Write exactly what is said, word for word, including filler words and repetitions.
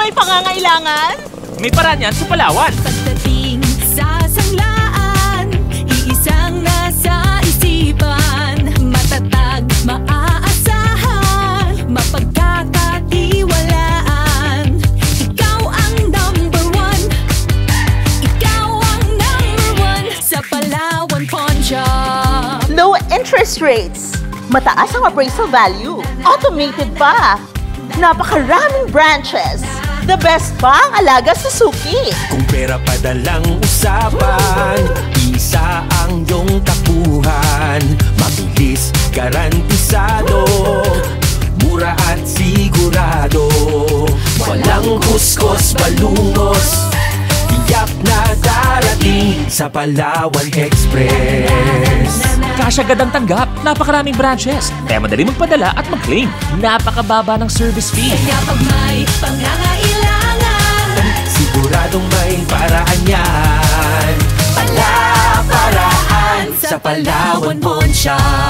may pangangailangan? May paraan yan sa Palawan. Pagdating sa sanglaan, iisang nasa isipan. Matatag, maaasahan, mapagkakatiwalaan. Ikaw ang number one. Ikaw ang number one sa Palawan Pawn Shop. Low interest rates. Mataas ang appraisal value. Automated pa. Napakaraming branches. The best pa ang alaga sa suki. Kung pera padalang usapan, isa ang iyong tapuhan. Mabilis, garantisado, mura at sigurado. Walang kuskus, balungos, tiyak na darating sa Palawan Express. Cash agad ang tanggap. Napakaraming branches. Kaya madali magpadala at mag-claim. Napakababa ng service fee. Kaya pag may pangangailangan, Siguradong may paraan yan. Pala-paraan sa Palawan Pawn Shop.